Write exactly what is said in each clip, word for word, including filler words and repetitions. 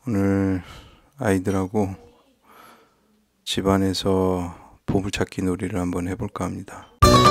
오늘 아이들하고 집안에서 보물찾기 놀이를 한번 해볼까 합니다.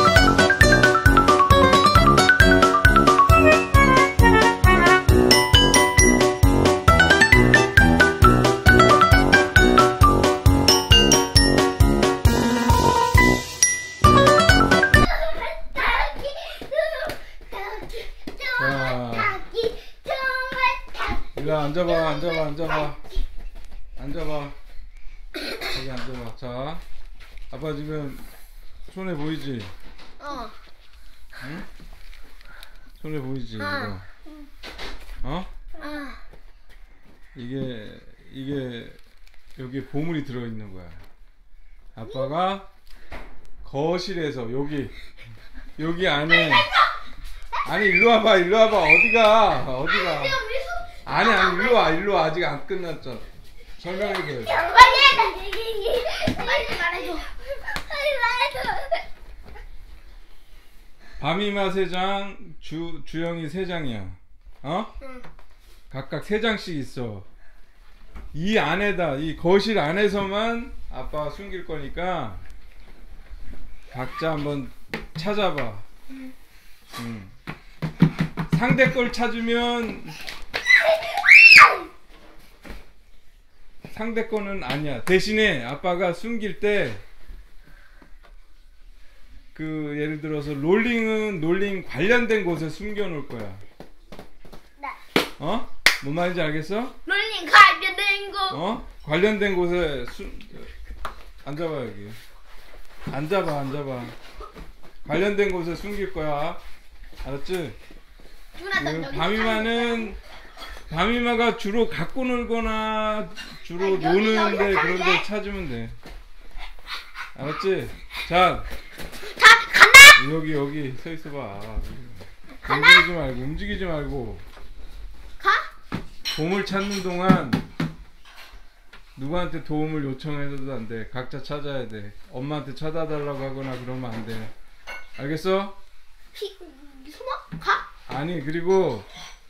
자, 앉아봐, 앉아봐, 앉아봐, 앉아봐. 여기 앉아봐. 자, 아빠 지금 손에 보이지? 어. 응? 손에 보이지? 어. 이거. 어? 어. 이게 이게 여기 보물이 들어있는 거야. 아빠가 거실에서 여기 여기 안에 아니 일로 와봐, 일로 와봐. 어디가? 어디가? 아니 아니 일로 와, 일로 와. 아직 안 끝났잖아. 설명해줘야지. 빨리 말해줘. 빨리 말해줘. 밤이마 세 장, 주 주영이 세 장이야. 어? 응. 각각 세 장씩 있어. 이 안에다, 이 거실 안에서만 아빠가 숨길 거니까 각자 한번 찾아봐. 응. 응. 상대 걸 찾으면 상대 거는 아니야. 대신에 아빠가 숨길 때 그 예를 들어서 롤링은 롤링 관련된 곳에 숨겨 놓을 거야. 네. 어? 뭔 말인지 알겠어? 롤링 관련된 거. 어? 관련된 곳에 숨 앉아봐. 여기 앉아봐, 앉아봐. 관련된 곳에 숨길 거야. 알았지? 그 밤이마는 밤이마가 주로 갖고 놀거나 주로 아니, 여기, 노는데 여기 그런 데 가는데? 찾으면 돼. 알았지? 자, 자, 간다. 여기 여기 서 있어봐. 움직이지 말고, 움직이지 말고. 가? 보물 찾는 동안 누구한테 도움을 요청해서도 안 돼. 각자 찾아야 돼. 엄마한테 찾아달라고 하거나 그러면 안 돼. 알겠어? 피, 숨어? 가? 아니, 그리고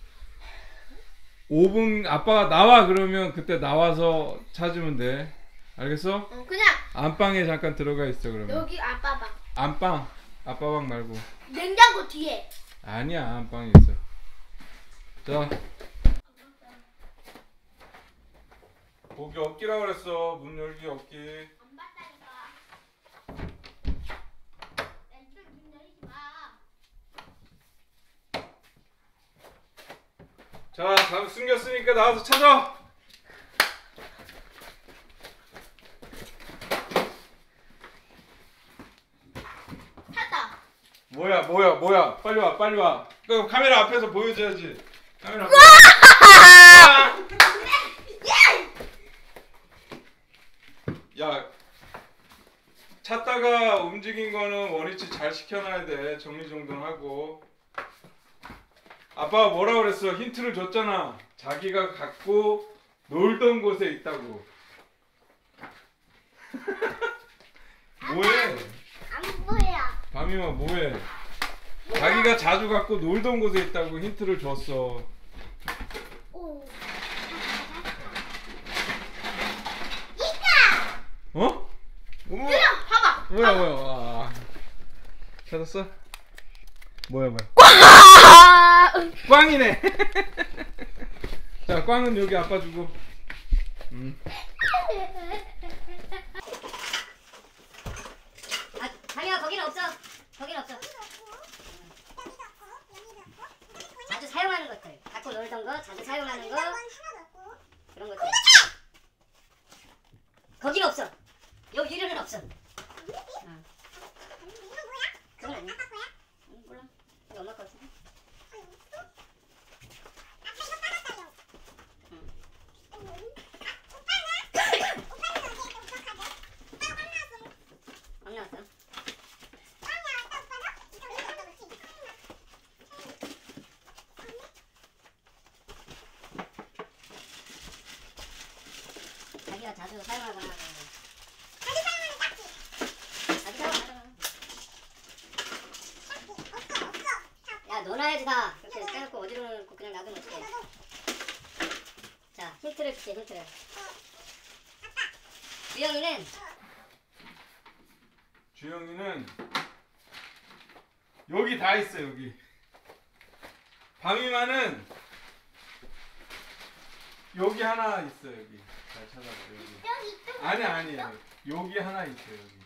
오 분 아빠가 나와 그러면 그때 나와서 찾으면 돼. 알겠어? 어, 그냥 안방에 잠깐 들어가 있어. 그러면 여기 아빠 방. 안방, 아빠 방 말고. 냉장고 뒤에. 아니야, 안방에 있어. 자, 거기 없기라 그랬어. 문 열기 없기. 안 봤다니까. 왼쪽 문 열지 마. 자, 다 숨겼으니까 나와서 찾아. 찾다. 뭐야, 뭐야, 뭐야. 빨리 와, 빨리 와. 그 카메라 앞에서 보여줘야지. 카메라 앞에. 야, 찾다가 움직인 거는 원위치 잘 시켜놔야 돼. 정리정돈하고. 아빠가 뭐라 그랬어? 힌트를 줬잖아. 자기가 갖고 놀던 곳에 있다고. 뭐해? 안 보여. 밤이마 뭐해? 자기가 자주 갖고 놀던 곳에 있다고 힌트를 줬어. 오. 어? 어머. 그냥 봐봐. 뭐야 뭐야. 와. 찾았어? 뭐야 뭐야. 꽝이네. 자, 꽝은 여기 아빠 주고. 음. 아, 자기야 거기는 없어. 거기는 없어. 자주 사용하는 것들. 갖고 놀던 거, 자주 사용하는 거. 그런 것들. 거기는 없어. 여기 유리는 없어. 어. 그건 아니야. 응, 몰라. 이거 엄마 거 같은데. 안 나왔어. 자기가 자주 사용하거나 자주 사용하는 딱지. 자주 사용하거나. 야, 넣어놔야지 다. 그렇게 빼놓고 어디로 놓고 그냥 놔두면 어떡해. 자, 힌트. 힌트를 주세요. 힌트를. 주영이는 주영이는 여기 다 있어 여기. 밤이만은 여기 하나 있어 여기. 잘 찾아봐 여기. 여기 좀. 아니 아니 여기 하나 있어 여기.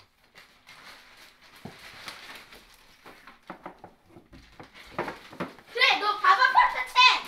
그래, 너 봐봐, 파트 책.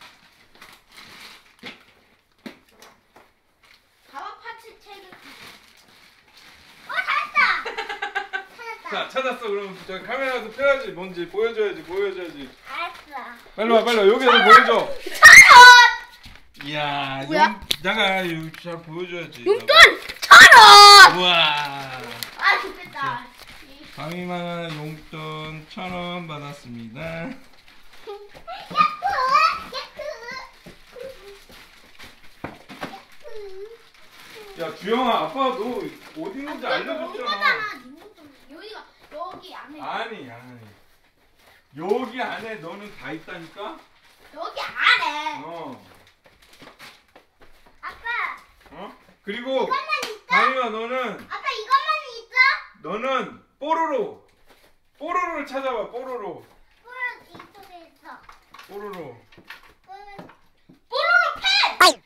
봐봐, 파트 책을. 어, 찾았다. 찾았다. 자 찾았어. 그럼 저 카메라도 펴야지. 뭔지 보여줘야지 보여줘야지. 알았어. 빨리 와 빨리 와 여기서 보여줘. 천 이야 뭐야? 용, 나가 여기 잘 보여줘야지. 원! 용돈 천 원! 우와. 아, 좋겠다. 밤이만한 용돈 천 원 받았습니다. 야 주영아 아빠 너 어디 있는지 알려줬잖아. 여기가 여기 안에. 아니 아니 여기 안에 너는 다 있다니까. 여기 안에. 어. 아빠, 어? 그리고 이것만 있어? 밤이와 너는 아빠 이것만 있어? 너는 뽀로로 뽀로로를 찾아봐. 뽀로로 뿔 이쪽에 있어. 뽀로로. 뽀로로 펜.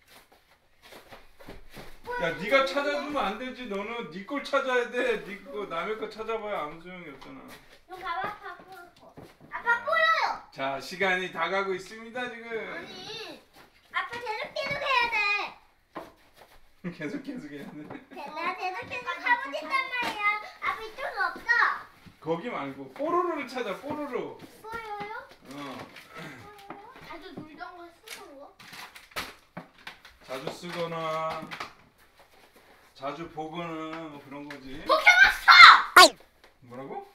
야 네가 찾아주면 안 되지. 너는 네 걸 찾아야 돼. 네 거 남의 거 찾아봐야 아무 소용이 없잖아. 이거 봐봐, 아빠 뽀로로. 아빠 뽀로로. 자 시간이 다 가고 있습니다 지금. 아니, 아빠 계속 계속 해야 돼. 계속 계속 해야 돼. 나 계속 계속 하고 있단 말이야. 아빠 이쪽은 없어. 거기 말고 뽀로로를 찾아. 뽀로로. 뽀로로? 어. 뽀로로? 자주 놀던 거 쓰는 거? 자주 쓰거나 자주 보거나 뭐 그런 거지. 포켓몬스터! 뭐라고?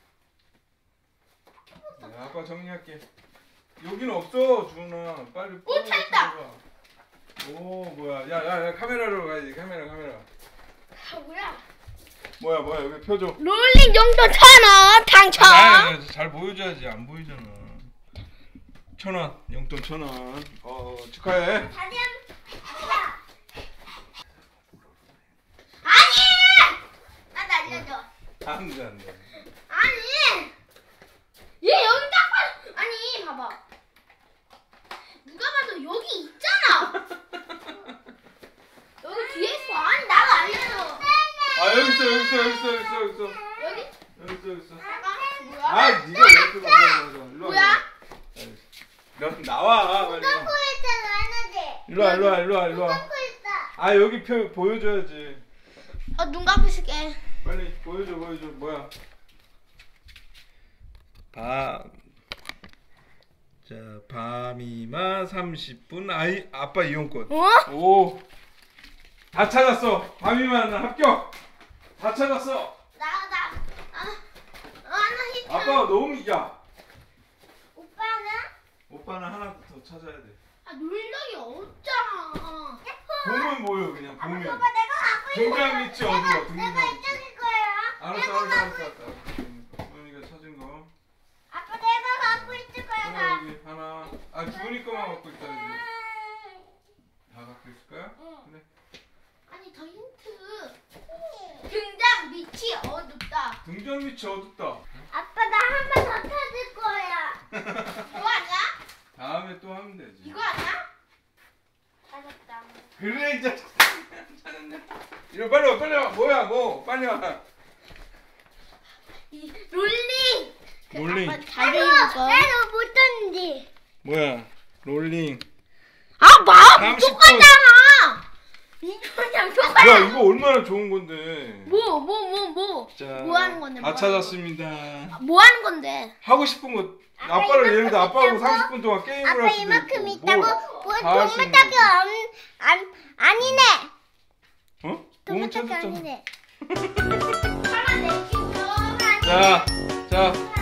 네, 아빠 정리할게. 여기는 없어 주은아. 빨리 뽀로로 찾았다. 찾아봐. 오 뭐야. 야야야 카메라로 가야지. 카메라 카메라. 아, 뭐야? 뭐야 뭐야 여기 펴줘. 롤링 용돈 천 원 당첨. 아, 잘 보여줘야지. 안 보이잖아. 천 원 용돈 천 원. 어 축하해. 다시 한 아니! 나도 알려줘. 안돼 안돼. 아니! 얘 여기 딱 봐. 아니, 봐봐. 누가 봐도 여기 있잖아. 여기 뒤에 있어. 아니, 나도 알려줘. 아 여기 있어 여기 있어 여기 있어 여기 있어 여기 있어 여기? 여기 있어 여기 있어. 잠깐. 뭐야? 아 네가 왜 이렇게 맞아 맞아. 일로 와. 뭐야? 너 나와 빨리. 똥코 있잖아, 하나지. 일로 와 일로 와 일로 와 일로 와. 똥코 있어. 아 여기 표 보여줘야지. 어, 눈 감으실게. 빨리 보여줘 보여줘. 뭐야? 밤. 자 밤이만 삼십 분. 아이 아빠 이용권. 어? 오. 다 찾았어. 밤이만 합격. 다 찾았어. 나, 나. 아, 아, 나 힌트. 아빠가 너무 야. 오빠는? 오빠는 하나 더 찾아야 돼. 아, 놀력이 없잖아. 보면 뭐요 그냥 보면. 오빠 내가 갖고 있는 등장 거야. 밑이 어두워. 내가, 등장 내가 밑이. 이쪽일 거예요. 알았어 내가 알았어 갖고 알았어 알았어. 소연이가 찾은 거. 아빠 내가 갖고 있을 거야. 하나 여기 하나. 아 주은이 거만 갖고 있다 여기. 다 갖고 있을 거야? 응. 그래. 아니, 더 힌트. 등장 밑이 어둡다. 등장 밑이 어둡다. 아빠 나 한 번 더 찾을 거야. 이거 아니야? 다음에 또 하면 되지. 이거 아니야? 찾았다. 그래 이제 찾았네. 이리 빨리 와 빨리 와. 뭐야 뭐 빨리 와. 이 롤링. 롤링. 아빠 잘 읽어. 나도 못 떴는데. 뭐야 롤링. 아, 마음 삼십 분. 똑같잖아. 이거랑 똑같아. 야 이거 얼마나 좋은 건데. 뭐, 뭐, 뭐, 뭐. 자, 뭐 하는 건데? 다 뭐 찾았습니다. 하는 거? 뭐 하는 건데? 하고 싶은 거 아빠 아빠를 예를 들어 이만큼 아빠하고 있다고? 삼십 분 동안 게임을 아빠 할 수도 이만큼 있고, 있다고? 뭐 뭐 다할수 동물 있는 딱이 거지. 안, 아니네. 어? 동물 너무 딱이 찾았잖아. 아니네. 하나 내 친구. 자, 자.